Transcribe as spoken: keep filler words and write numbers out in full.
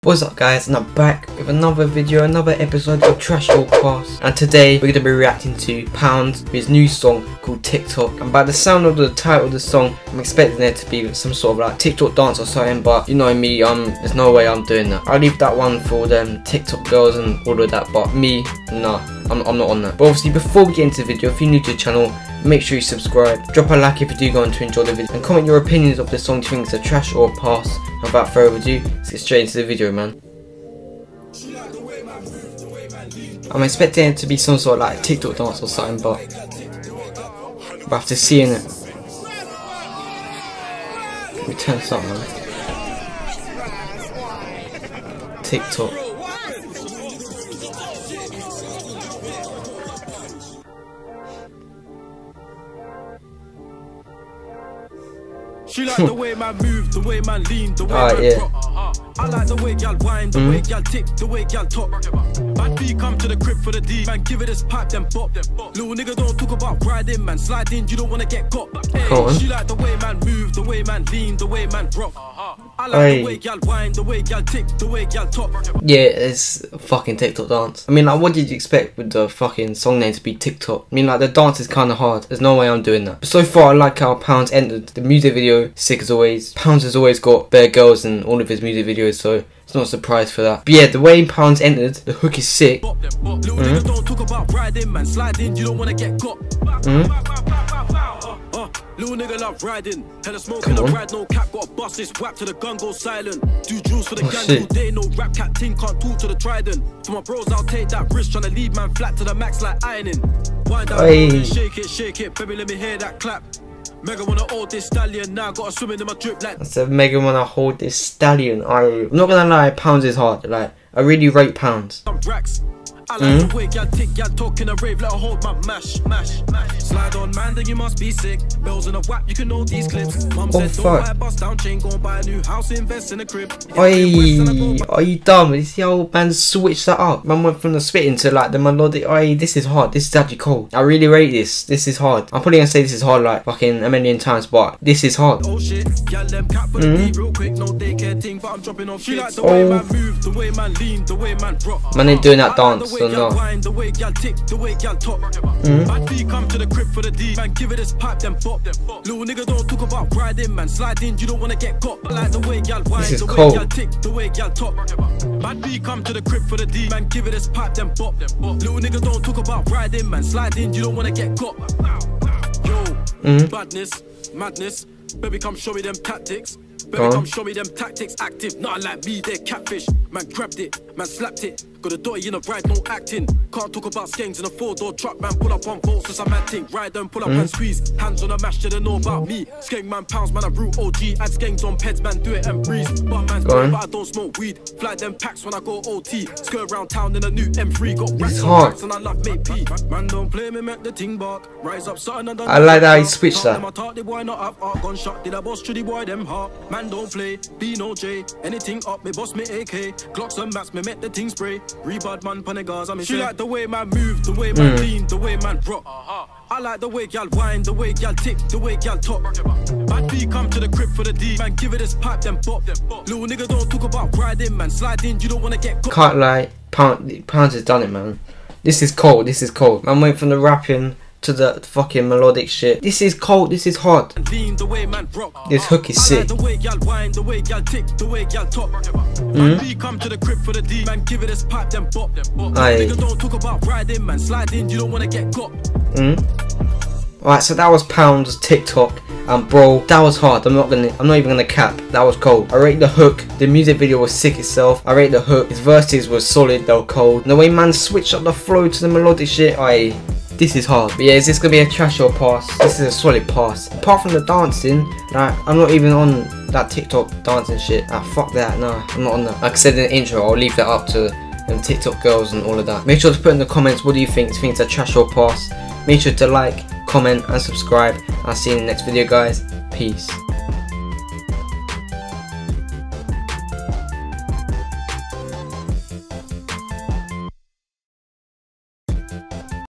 What's up guys, and I'm back with another video, another episode of Trash or Pass. And today we're going to be reacting to Pounds with his new song called TikTok. And by the sound of the title of the song, I'm expecting there to be some sort of like TikTok dance or something, but you know me, um, there's no way I'm doing that. I'll leave that one for them TikTok girls and all of that, but me, nah, I'm, I'm not on that. But obviously before we get into the video, if you're new to the channel, make sure you subscribe, drop a like if you do go on to enjoy the video, and comment your opinions of the song. Do you think it's a trash or a pass? And without further ado, let's get straight into the video, man. I'm expecting it to be some sort of like TikTok dance or something, but but after seeing it, let me turn something on. TikTok. She like the way man move, the way man lean, the way oh, man yeah. rock. I like the way y'all whine, the mm. way y'all tick, the way y'all talk. Bad B come to the crib for the D, man give it his pipe, then pop. Little nigga don't talk about riding, man sliding, you don't wanna get caught. Hey, she like the way man move, the way man lean, the way man rock. I like hey. the way y'all whine, the way y'all tick, the way y'all talk. Yeah, it's a fucking TikTok dance. I mean, like, what did you expect with the fucking song name to be TikTok? I mean, like, the dance is kind of hard. There's no way I'm doing that. But so far, I like how Pounds entered. The music video, sick as always. Pounds has always got better girls in all of his music videos, so it's not a surprise for that. But yeah, the way Pounds entered, the hook is sick. Mm-hmm. Little nigga love riding, hella smoking a ride, no cap, got a bus, this whack to the gun go silent. Do jewels for the oh, gang shit. all day, no rap cat team can't talk to the trident. For my bros, I'll take that risk, tryna leave man flat to the max like ironing. Wind down, hey. shake it, shake it, baby, let me hear that clap. Mega wanna hold this stallion, now gotta swim in my drip like. I said Mega wanna hold this stallion. I'm not gonna lie, Pounds is hard. Like, I really rate Pounds. I like mm. the way y'all tick, y'all talking a rave, let her hold my mash, mash, mash. Slide on man, then you must be sick. Bells in a whap, you can know these clips. Mum oh, said fuck. don't buy a bust down chain, go and buy a new house, invest in a crib. Oi, are you dumb? You see how man switched that up? Man went from the spitting to like the melodic. Oi, this is hard, this is actually cold. I really rate this, this is hard. I'm probably gonna say this is hard like fucking a million times, but this is hard. Oh shit, y'all them cat for the beat real quick, no daycare thing, but I'm dropping off. She like the way man move, the way man lean, the way man rock. Man ain't doing that dance, so no. The way y'all tick, the way y'all talk. Bad B come to the crib for the D, man give it his pipe, then pop. Little nigga don't talk about riding, man sliding, you don't wanna get caught. I like the way y'all whine, the way y'all tick, the way y'all talk. Bad B come to the crib for the D, man give it his pipe, then pop. Little nigga don't talk about riding, man sliding, you don't wanna get caught. Yo, mm. badness, madness, baby come show me them tactics. Baby come show me them tactics active, not like me, they're catfish. Man grabbed it, man slapped it. Got a dotty in a ride, no acting. Can't talk about skanks in a four-door truck, man. Pull up on volts, just a mad thing. Ride and pull up mm. and squeeze. Hands on a mash, they don't know about me. Skank man pounds, man, I root O G. Add skanks on peds, man, do it and breeze. But man's doing, but I don't smoke weed. Fly them packs when I go O T. Skirt around town in a new M three. Got racks on racks and I love mate P. Man don't play me, make the ting bark. Rise up, something and I like how he switched that. I thought the boy not have art gunshot. Did I boss to the boy them heart? Man don't play, be no J. Anything up, me boss me A K. Glocks and mats, me make the ting spray. Rebad man, panegars, I'm in. She like the way man move, the way man mm. lean, the way man rock. I like the way y'all whine, the way y'all tick, the way y'all talk. Bad B come to the crib for the D, man give it his pipe, then pop. Little nigga don't talk about riding, man sliding, you don't wanna get caught. Can't lie, Pound, Pounds has done it, man. This is cold, this is cold. Man went from the rapping to the fucking melodic shit. This is cold, this is hard. This hook is sick. Mm. Alright, so that was Pounds TikTok, and bro, that was hard. I'm not gonna I'm not even gonna cap. That was cold. I rate the hook. The music video was sick itself. I rate the hook. His verses were solid, they were cold. And the way man switched up the flow to the melodic shit, I this is hard. But yeah, is this gonna be a trash or pass? This is a solid pass. Apart from the dancing, like, I'm not even on that TikTok dancing shit. Ah, fuck that, nah, I'm not on that. Like I said in the intro, I'll leave that up to them TikTok girls and all of that. Make sure to put in the comments, what do you think? Do you think it's a trash or pass? Make sure to like, comment and subscribe. I'll see you in the next video guys. Peace.